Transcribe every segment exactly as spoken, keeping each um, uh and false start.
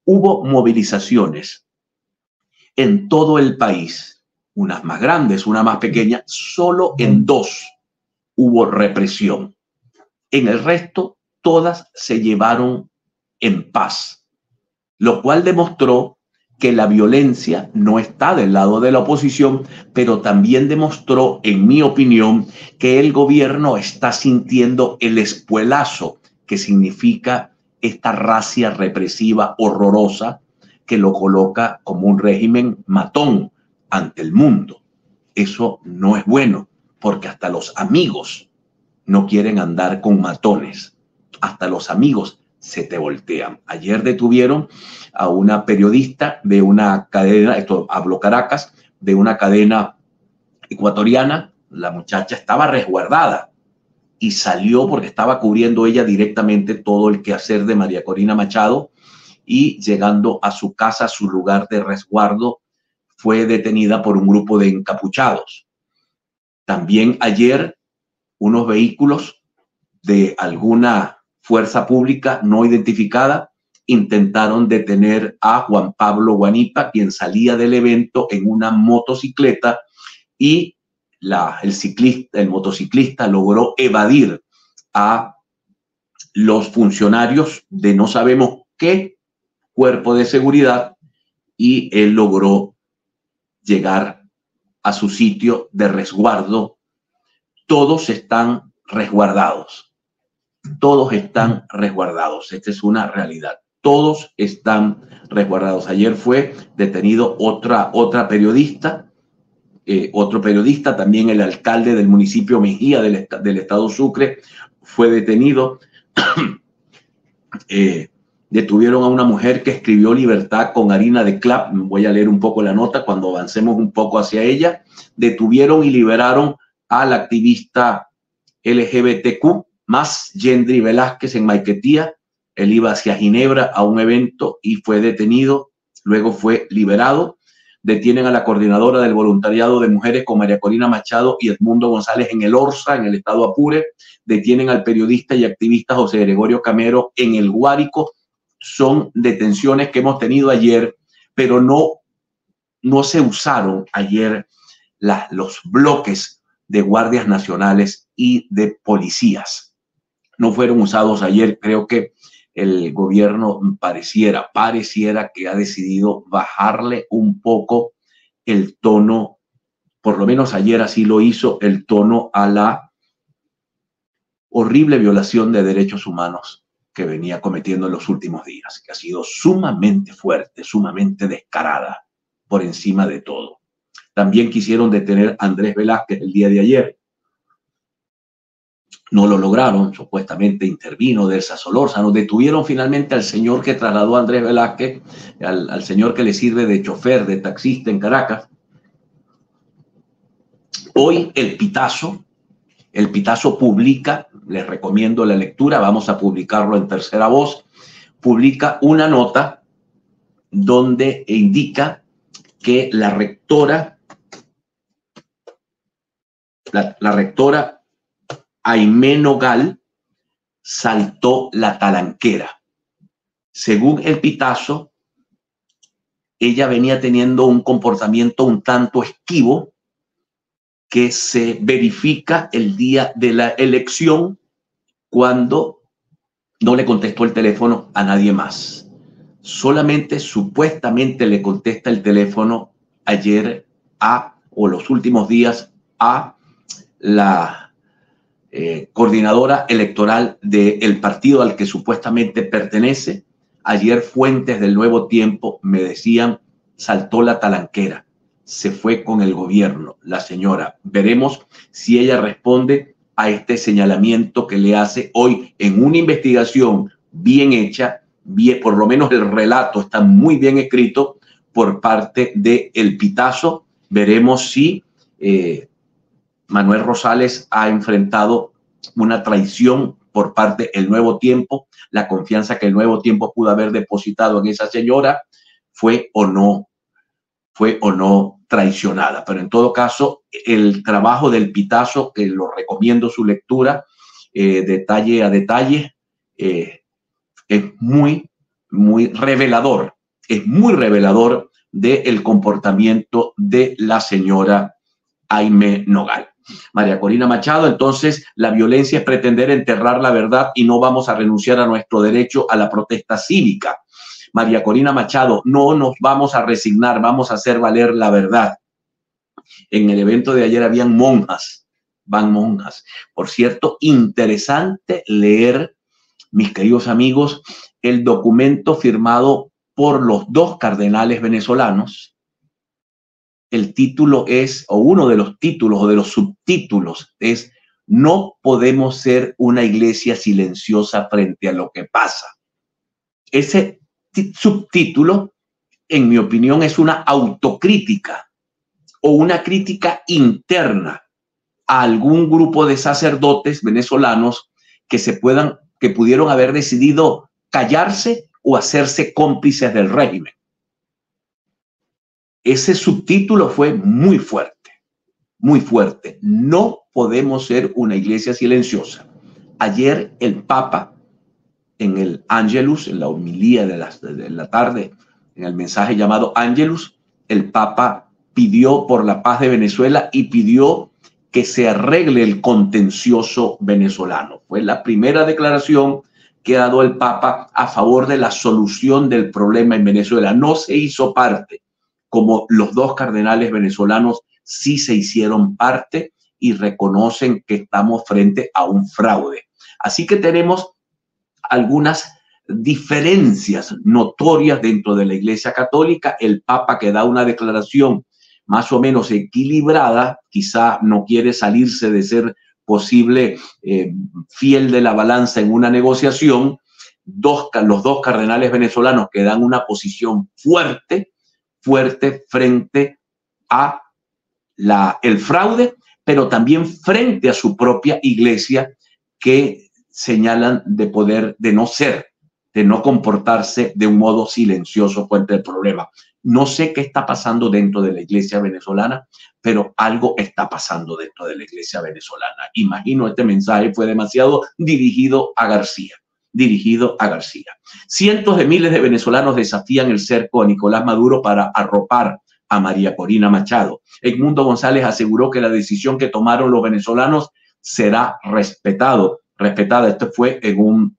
hubo movilizaciones en todo el país, unas más grandes, una más pequeña, solo en dos hubo represión. En el resto, todas se llevaron en paz, lo cual demostró que la violencia no está del lado de la oposición, pero también demostró, en mi opinión, que el gobierno está sintiendo el espuelazo que significa esta racia represiva horrorosa que lo coloca como un régimen matón ante el mundo. Eso no es bueno, porque hasta los amigos no quieren andar con matones. Hasta los amigos se te voltean. Ayer detuvieron a una periodista de una cadena, esto habló Caracas, de una cadena ecuatoriana. La muchacha estaba resguardada y salió porque estaba cubriendo ella directamente todo el quehacer de María Corina Machado, y llegando a su casa, a su lugar de resguardo, fue detenida por un grupo de encapuchados. También ayer unos vehículos de alguna fuerza pública no identificada intentaron detener a Juan Pablo Guanipa, quien salía del evento en una motocicleta, y la, el ciclista, el motociclista logró evadir a los funcionarios de no sabemos qué cuerpo de seguridad, y él logró llegar a su sitio de resguardo. Todos están resguardados. Todos están resguardados. Esta es una realidad. Todos están resguardados. Ayer fue detenido otra, otra periodista, eh, otro periodista, también el alcalde del municipio Mejía del, del estado Sucre fue detenido. eh, detuvieron a una mujer que escribió Libertad con harina de clap. Voy a leer un poco la nota cuando avancemos un poco hacia ella. Detuvieron y liberaron al activista L G B T Q más Yendri Velázquez en Maiquetía. Él iba hacia Ginebra a un evento y fue detenido, luego fue liberado. Detienen a la coordinadora del voluntariado de mujeres con María Corina Machado y Edmundo González en el Orza, en el estado Apure. Detienen al periodista y activista José Gregorio Camero en el Guárico. Son detenciones que hemos tenido ayer, pero no, no se usaron ayer la, los bloques de guardias nacionales y de policías. No fueron usados ayer. Creo que el gobierno pareciera, pareciera que ha decidido bajarle un poco el tono, por lo menos ayer así lo hizo, el tono a la horrible violación de derechos humanos que venía cometiendo en los últimos días, que ha sido sumamente fuerte, sumamente descarada, por encima de todo. También quisieron detener a Andrés Velázquez el día de ayer. No lo lograron, supuestamente intervino Delsa Solórzano. Detuvieron finalmente al señor que trasladó a Andrés Velázquez, al, al señor que le sirve de chofer, de taxista en Caracas. Hoy el Pitazo, el Pitazo publica, les recomiendo la lectura, vamos a publicarlo en Tercera Voz, publica una nota donde indica que la rectora, la, la rectora Aimé Nogal saltó la talanquera. Según el Pitazo, ella venía teniendo un comportamiento un tanto esquivo que se verifica el día de la elección, cuando no le contestó el teléfono a nadie más. Solamente supuestamente le contesta el teléfono ayer a, o los últimos días, a la Eh, coordinadora electoral del partido al que supuestamente pertenece. Ayer fuentes del Nuevo Tiempo me decían, saltó la talanquera, se fue con el gobierno, la señora. Veremos si ella responde a este señalamiento que le hace hoy en una investigación bien hecha, bien, por lo menos el relato está muy bien escrito por parte de El Pitazo. Veremos si eh, Manuel Rosales ha enfrentado una traición por parte del Nuevo Tiempo. La confianza que el Nuevo Tiempo pudo haber depositado en esa señora fue o no, fue o no traicionada. Pero en todo caso, el trabajo del Pitazo, que lo recomiendo su lectura, eh, detalle a detalle, eh, es muy, muy revelador, es muy revelador del comportamiento de la señora Aimee Nogal. María Corina Machado, entonces, la violencia es pretender enterrar la verdad y no vamos a renunciar a nuestro derecho a la protesta cívica. María Corina Machado, no nos vamos a resignar, vamos a hacer valer la verdad. En el evento de ayer habían monjas, van monjas. Por cierto, interesante leer, mis queridos amigos, el documento firmado por los dos cardenales venezolanos. El título es, o uno de los títulos o de los subtítulos es: no podemos ser una iglesia silenciosa frente a lo que pasa. Ese subtítulo, en mi opinión, es una autocrítica o una crítica interna a algún grupo de sacerdotes venezolanos que se puedan, que pudieron haber decidido callarse o hacerse cómplices del régimen. Ese subtítulo fue muy fuerte, muy fuerte. No podemos ser una iglesia silenciosa. Ayer el Papa, en el Angelus, en la homilía de la, de la tarde, en el mensaje llamado Angelus, el Papa pidió por la paz de Venezuela y pidió que se arregle el contencioso venezolano. Fue la primera declaración que ha dado el Papa a favor de la solución del problema en Venezuela. No se hizo parte, como los dos cardenales venezolanos sí se hicieron parte y reconocen que estamos frente a un fraude. Así que tenemos algunas diferencias notorias dentro de la Iglesia Católica. El Papa, que da una declaración más o menos equilibrada, quizá no quiere salirse de ser posible eh, fiel de la balanza en una negociación. Dos, los dos cardenales venezolanos que dan una posición fuerte, fuerte frente a la, el fraude, pero también frente a su propia iglesia, que señalan de poder, de no ser, de no comportarse de un modo silencioso frente al problema. No sé qué está pasando dentro de la iglesia venezolana, pero algo está pasando dentro de la iglesia venezolana. Imagino este mensaje fue demasiado dirigido a García. dirigido a García. Cientos de miles de venezolanos desafían el cerco a Nicolás Maduro para arropar a María Corina Machado. Edmundo González aseguró que la decisión que tomaron los venezolanos será respetado, respetada. Esto fue en un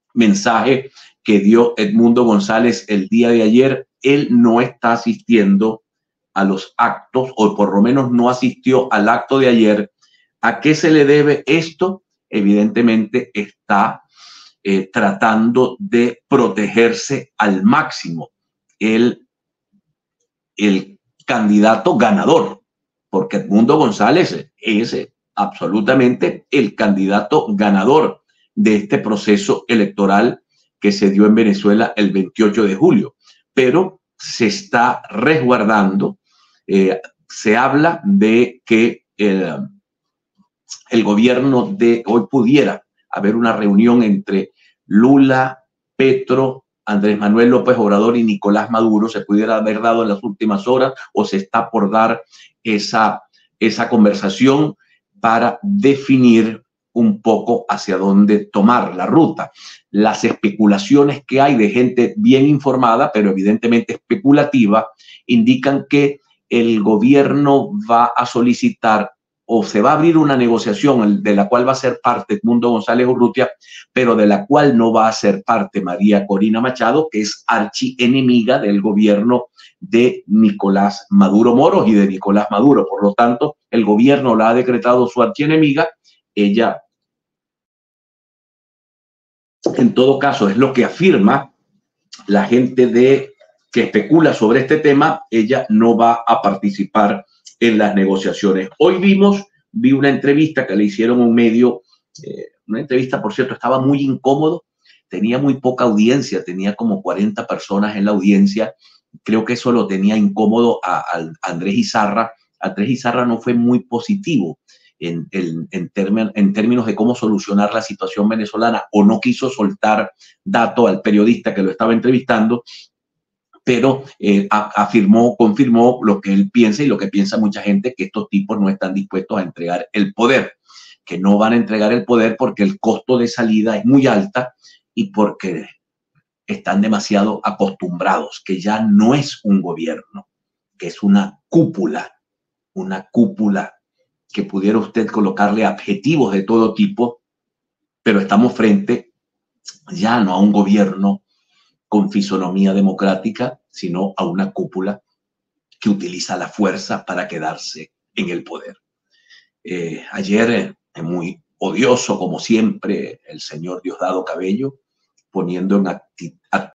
mensaje que dio Edmundo González el día de ayer. Él no está asistiendo a los actos, o por lo menos no asistió al acto de ayer. ¿A qué se le debe esto? Evidentemente está Eh, tratando de protegerse al máximo el, el candidato ganador, porque Edmundo González es absolutamente el candidato ganador de este proceso electoral que se dio en Venezuela el veintiocho de julio, pero se está resguardando. Eh, se habla de que el, el gobierno de hoy pudiera haber una reunión entre Lula, Petro, Andrés Manuel López Obrador y Nicolás Maduro. Se pudiera haber dado en las últimas horas, o se está por dar esa, esa conversación para definir un poco hacia dónde tomar la ruta. Las especulaciones que hay de gente bien informada, pero evidentemente especulativa, indican que el gobierno va a solicitar, o se va a abrir una negociación de la cual va a ser parte Edmundo González Urrutia, pero de la cual no va a ser parte María Corina Machado, que es archienemiga del gobierno de Nicolás Maduro Moros y de Nicolás Maduro. Por lo tanto, el gobierno la ha decretado su archienemiga. Ella, en todo caso, es lo que afirma la gente de, que especula sobre este tema. Ella no va a participar en las negociaciones. Hoy vimos, vi una entrevista que le hicieron a un medio, eh, una entrevista, por cierto, estaba muy incómodo, tenía muy poca audiencia, tenía como cuarenta personas en la audiencia. Creo que eso lo tenía incómodo a, a Andrés Izarra. Andrés Izarra no fue muy positivo en, en, en, términos, en términos de cómo solucionar la situación venezolana, o no quiso soltar dato al periodista que lo estaba entrevistando, pero eh, afirmó, confirmó lo que él piensa y lo que piensa mucha gente, que estos tipos no están dispuestos a entregar el poder, que no van a entregar el poder porque el costo de salida es muy alta y porque están demasiado acostumbrados, que ya no es un gobierno, que es una cúpula, una cúpula que pudiera usted colocarle adjetivos de todo tipo, pero estamos frente ya no a un gobierno con fisonomía democrática, sino a una cúpula que utiliza la fuerza para quedarse en el poder. Eh, ayer, eh, muy odioso como siempre, el señor Diosdado Cabello, poniendo en actitud